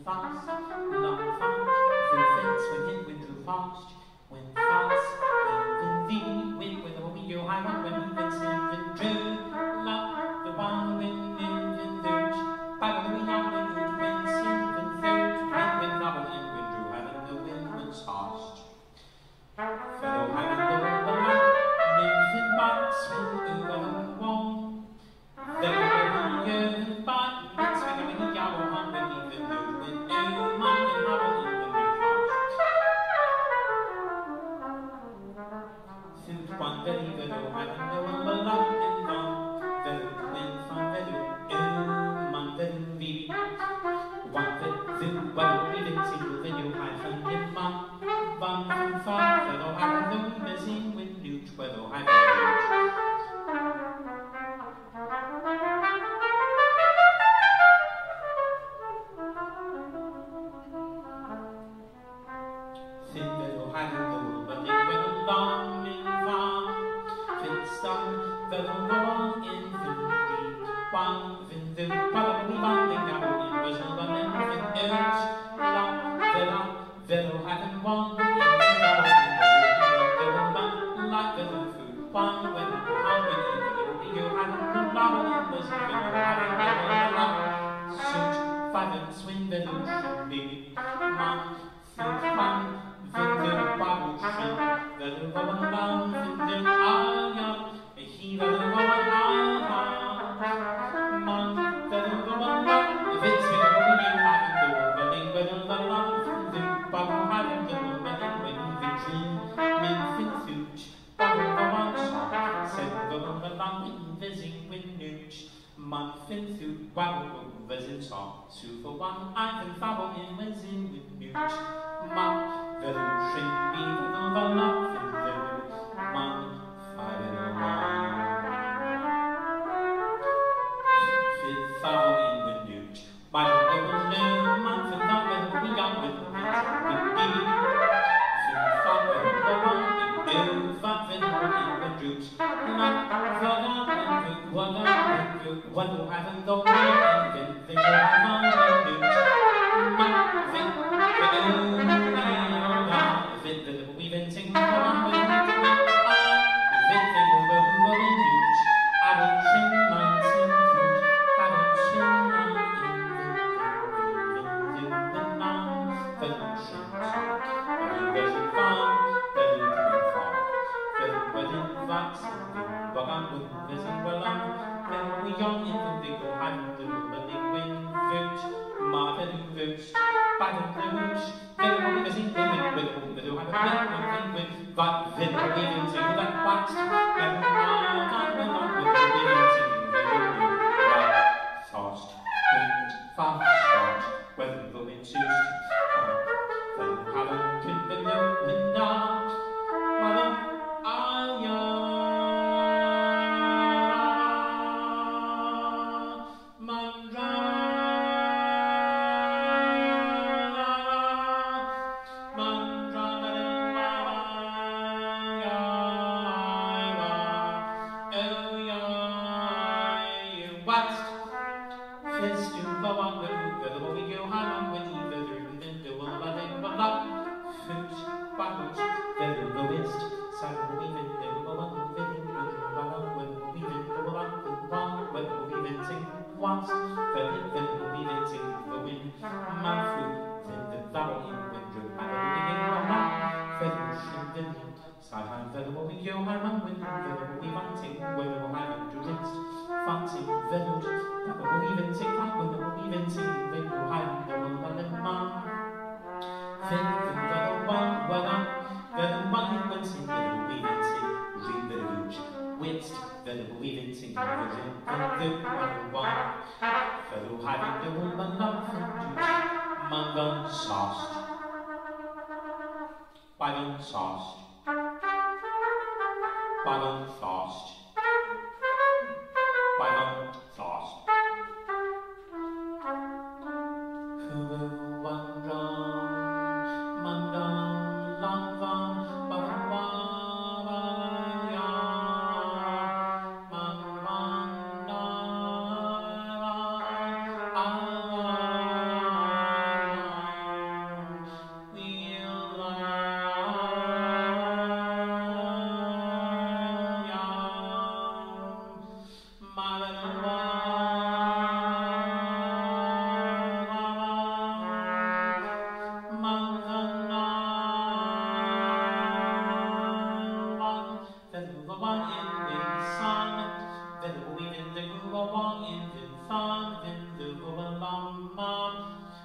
fast, long fast, through fence, when in, when drew fast, when fast, when thee, when the woman you high one, when even sing, when drew, love, the one, when in, third, by the way, young, when sing, when third, when double, and when drew, having the wind, when fast. Fellow having the wind, when box, when you are one, then the but it's when we got on when even though when no man and how even we fast. Since one very little having no one love in long, then when fun very man then be one that then well even single then you have fun in man one fun fellow having no missing when you twelve having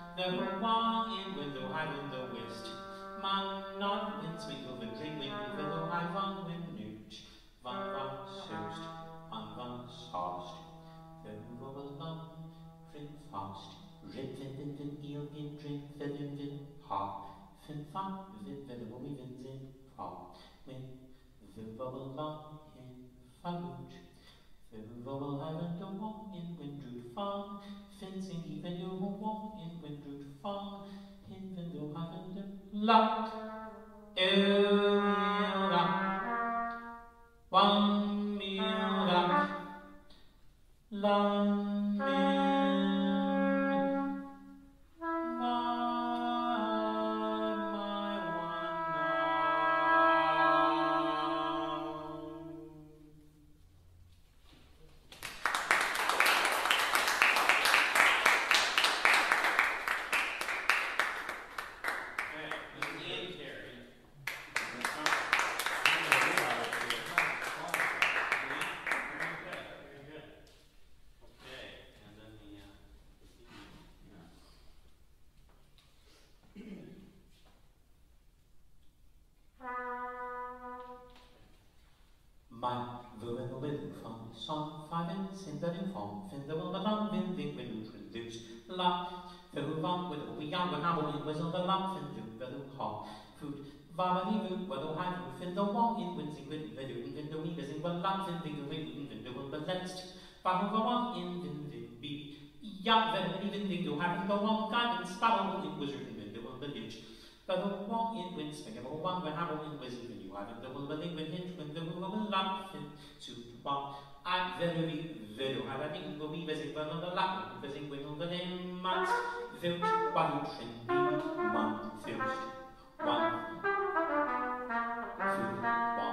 The one in window high window west. Man not wind swingle the green wind window high van wind newt. Van soest, van saast. The rubble long, rin fast. Rin vin eel in drink vin ha. Fin fan vin womy vin ha. When the bubble long in faluch. The rubble high window walk in windroot farm. Fencing even you walk in windroot farm. In window high window lock. One meal up. Song 5 and Cinder in form, Finder will the long wind the wind reduce. La, the van with we young when our in whistle the lamp and do the hall. Food, Vavani root, whether high roof in the wall in windsing with the doing in the weavers in the lamp and the wind in the will the lens. Vavava in the be. Young then even the do having the one guidance, Sparrow in wizard in the will the ditch. The wall in wind swing of one when our in wizard when you have in the will the link when hint when the will lamp and to one. I'm very having go be visiting on the lap, visiting with the name Max, Filch, one train, month, Filch, one, two, one.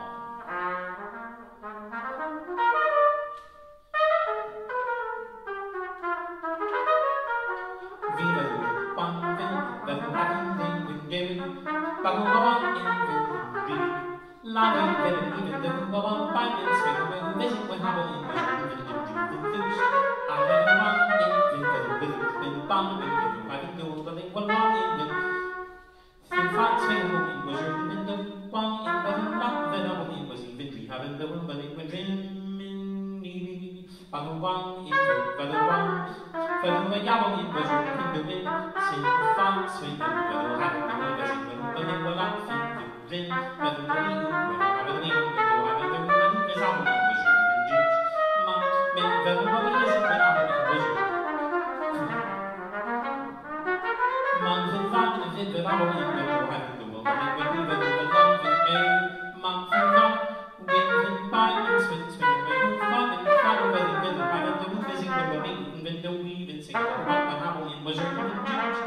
Viva, one, the having window, Babylon in the Lying there, even the one 5 minutes ago, visit when I was in the things. I had a one in the bound with you. I didn't know the link one in the thing. Fight swing home was written in the one in the not that I was even we having the one, but it went in me. On the one in the one, for the yellow it was written in the wind. Sing fight swing, but I hadn't been visit when the link were laughing. Then, but the green, when I have a name, when you have a woman, is our was written in Jews. Men, the woman is when I was written. Man, the thought of it, that I will in the world, having the woman, when we were the love and air. Man, the thought, when by and swing, when you find and follow where the middle, I don't know, busy with the ring, when the weave and sing, what my howl in was written in Jews.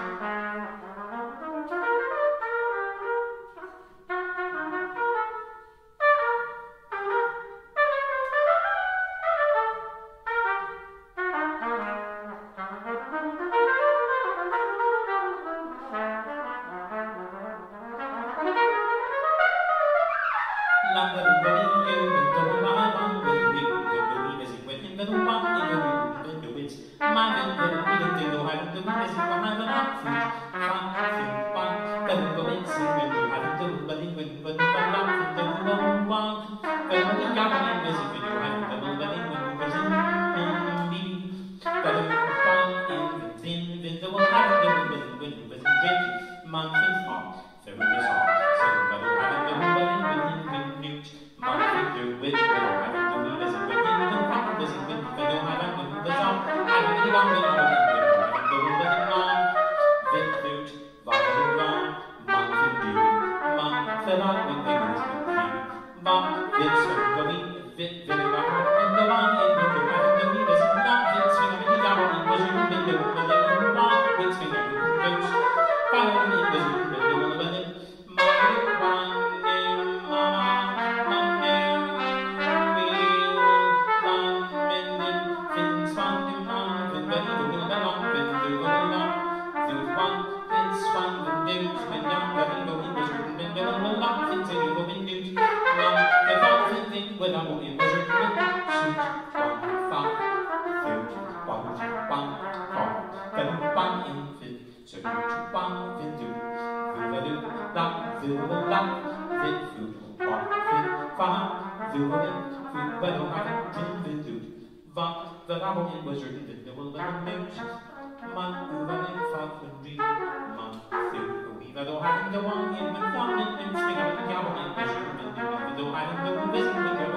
so do one, then do, do, la, do, la, then do, one, then five, do, well, I can do, but the album it was written that there will be a news. Man, who ran in 500, man, through, even though I didn't go on in the dominant and speak up the album it was written that even though I didn't go on with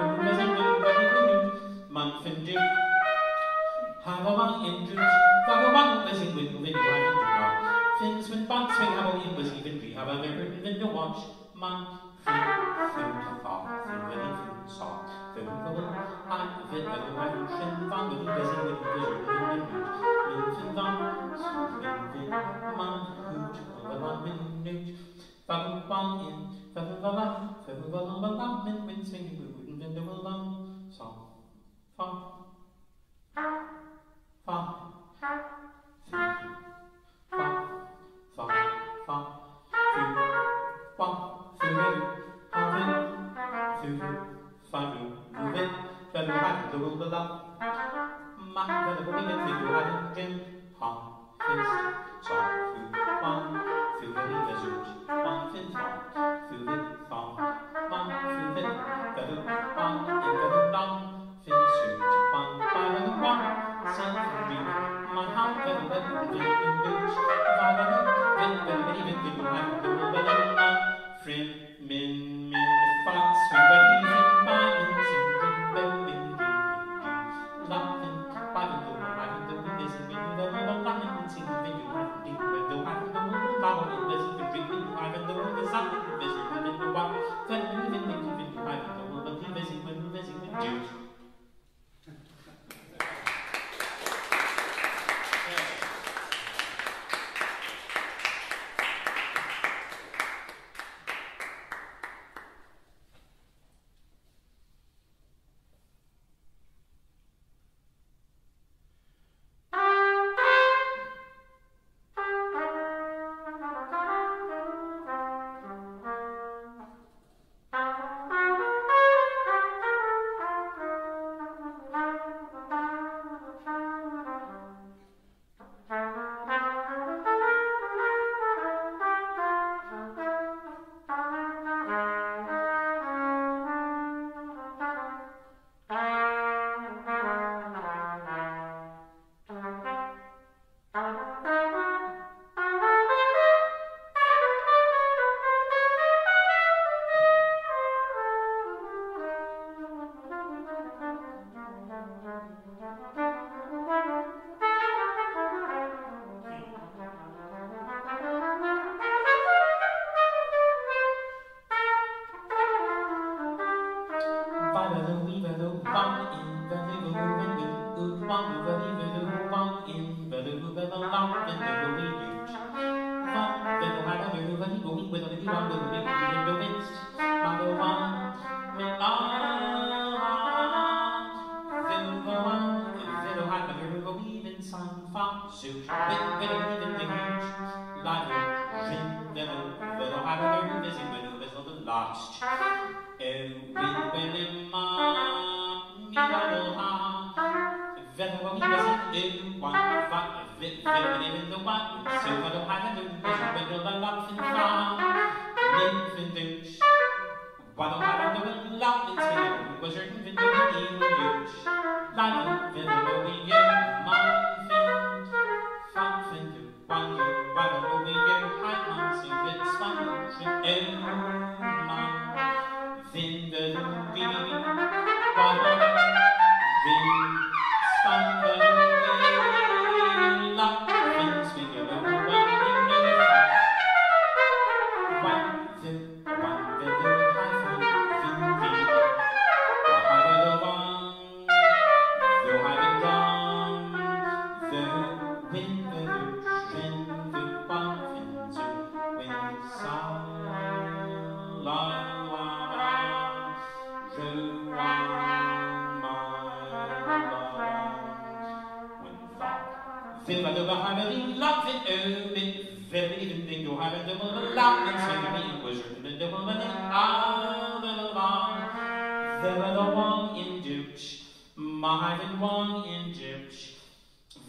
man, fin do. Have a one in June, have a one blessing with the video I didn't know. Fins when bugs swing, have a it was even free, have a very written to watch. Man, food, thought, really food, saw. The woman, I'm the other one, shin, found the busy with the vision, and the man, hoot, the 1 minute. Fag one in, fag min, wind swinging, we wouldn't bend a long song. Fog.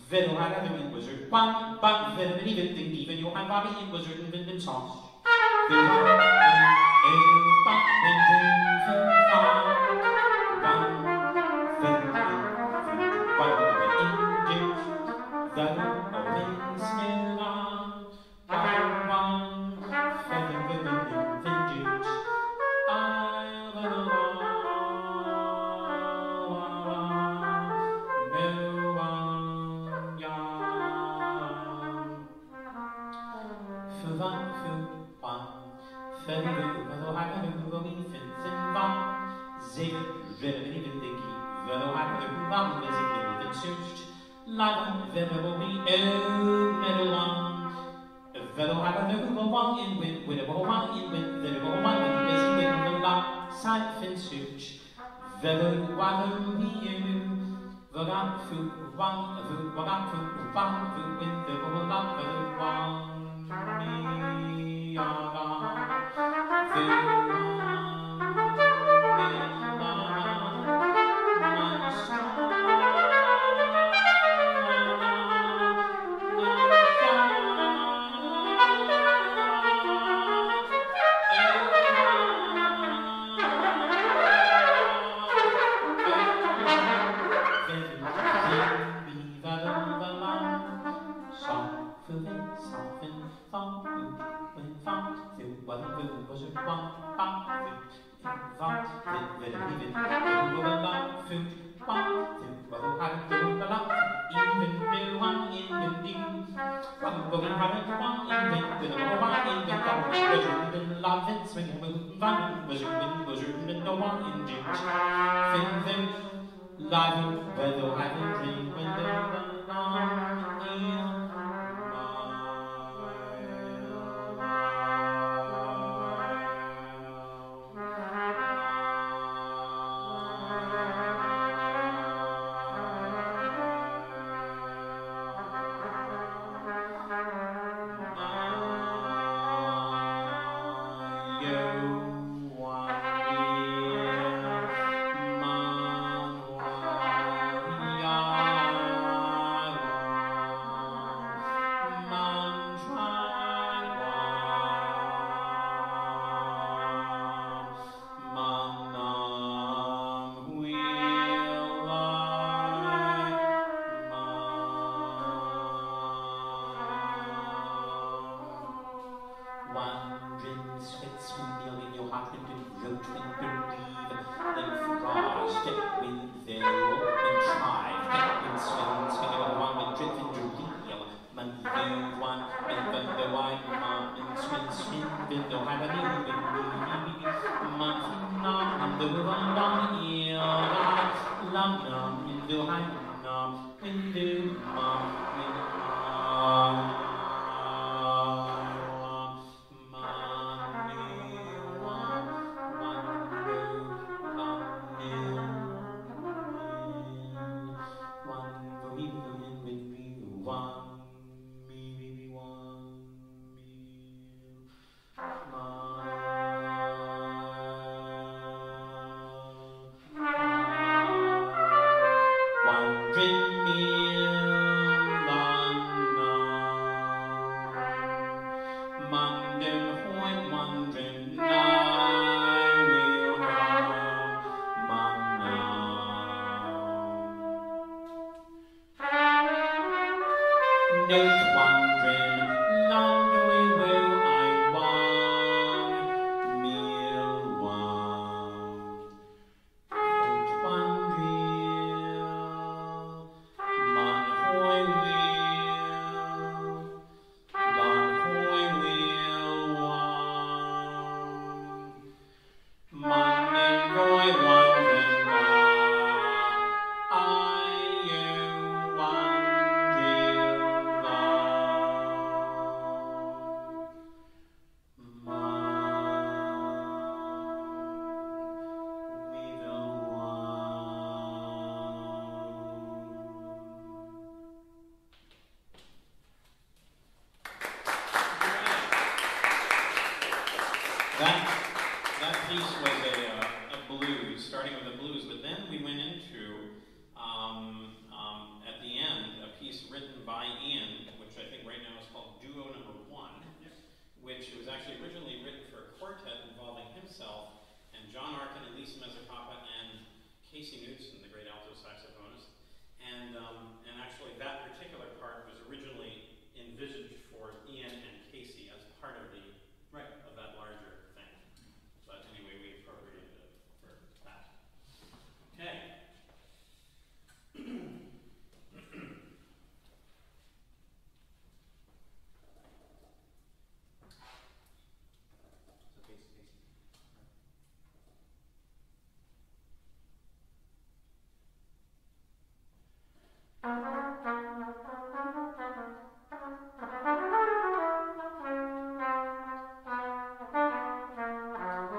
Fiddle had a wind wizard, one, but fiddle and even think even your hand body in wizard and wind and sauce. Fiddle had a but when fiddle far, one, fiddle but the injured, fiddle always still on, one, fiddle with the injured, I will Laten we Velo have a new one in wind, with a one in wind, the one in busy wind, the lock, side fin suit. Velo, water, you, Vagan food, one, Vagan food, one, food, wind, the whole lot, the one, me, That piece was a blues, starting with a blues, but then we went into, at the end, a piece written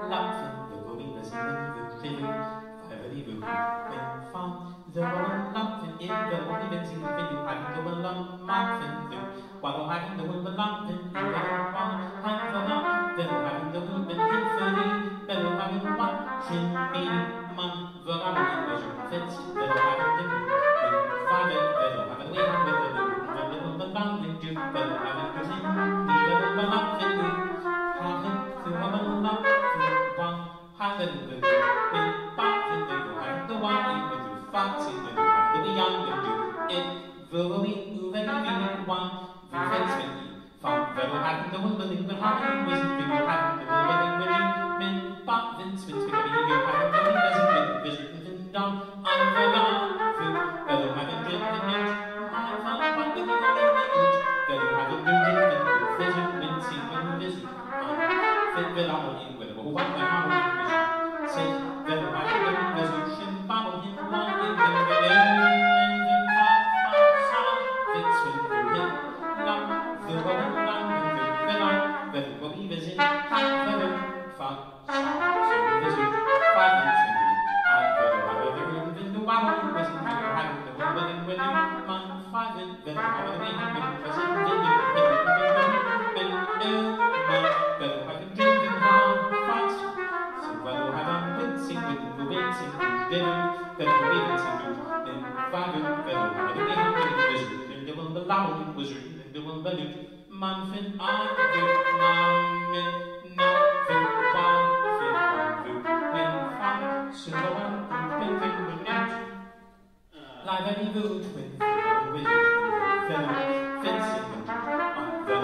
laughing, the going was in the river, fiery blue, when found the one laughing in the only benzine when you having the one laughing, while having the one laughing in the one having the one, then having the one infamy, then having the one trim me, man, the having was your fence, then having the father, then having the way with the laughing, then having the sin, the laughing, having the one laughing, one having the when laughing, then having the one with the fancy, then having the young, then do it, the way one, the fence when you found that having the one living, the having was when you having the one living when you men, but then switch when you having the one doesn't been vision down, I'm the laughing, that having driven the news, my fun, but the one that you haven't been driven, vision, when see when vision, fit that out in with a one that how vision, say that having the resolution, follow him, one in the Manfin I do Mamin no food one food when fun so one when live any good when fellow fencing on the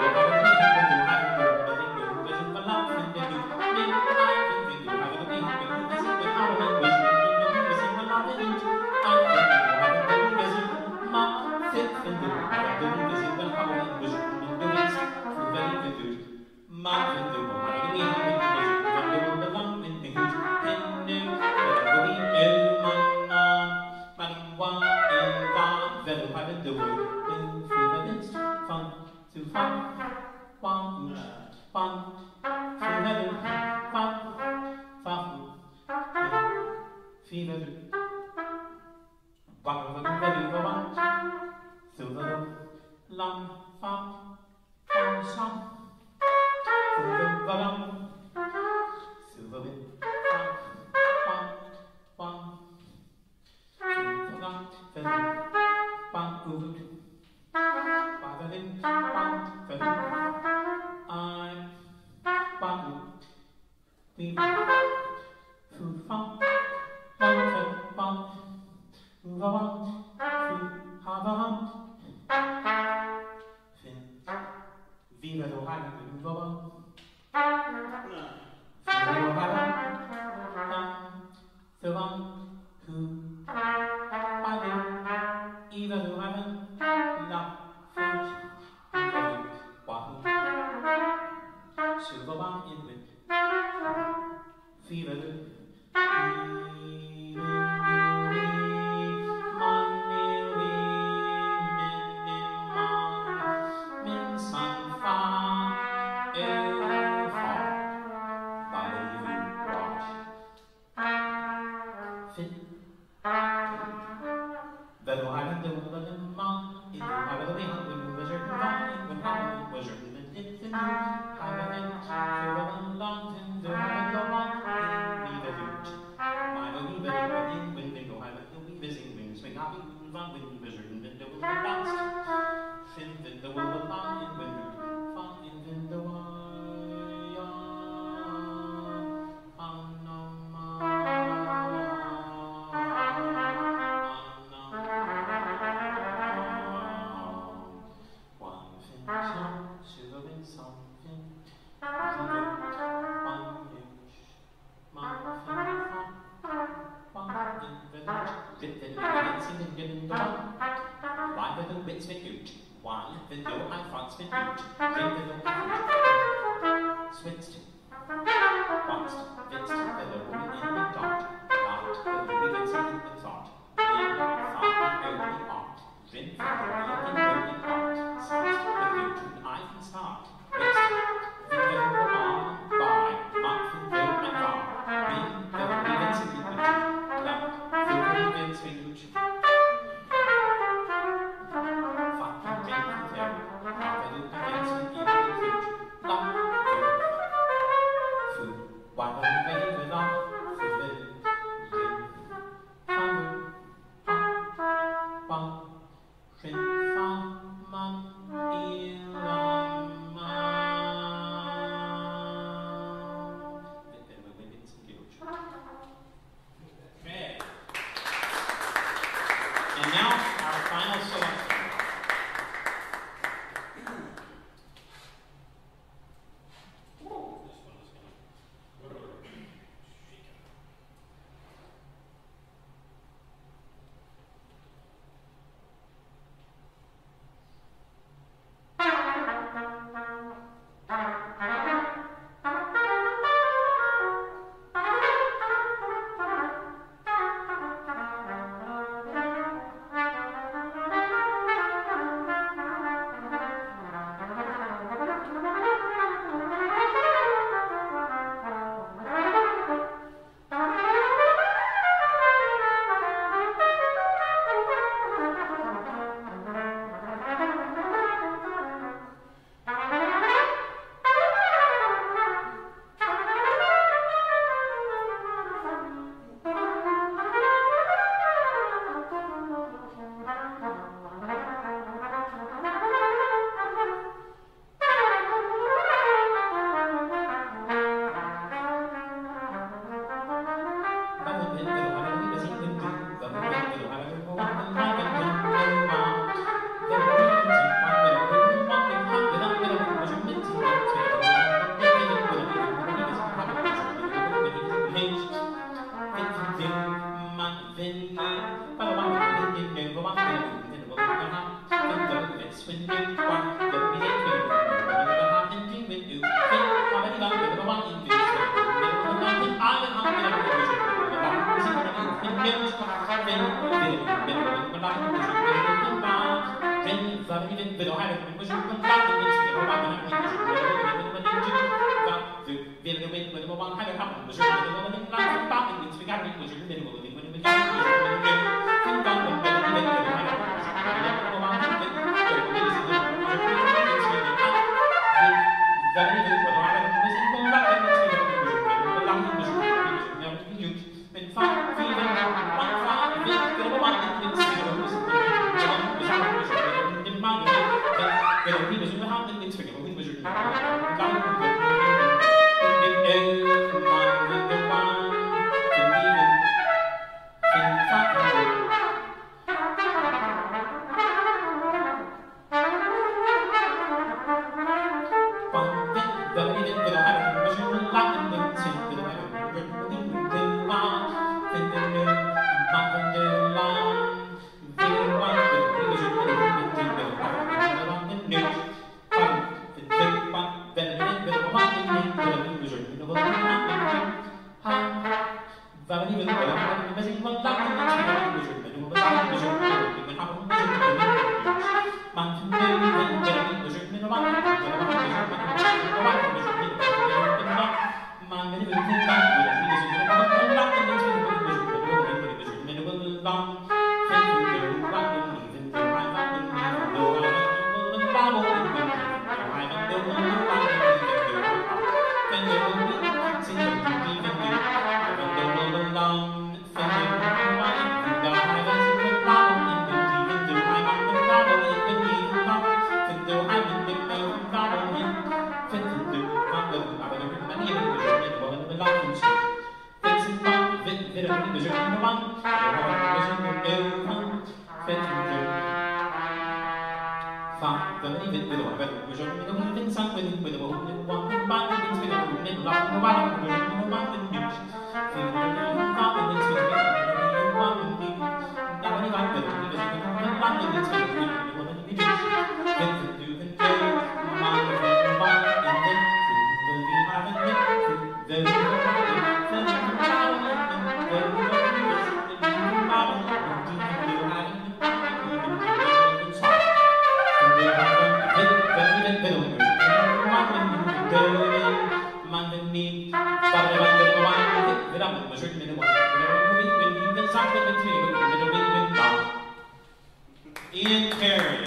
Ian Carey.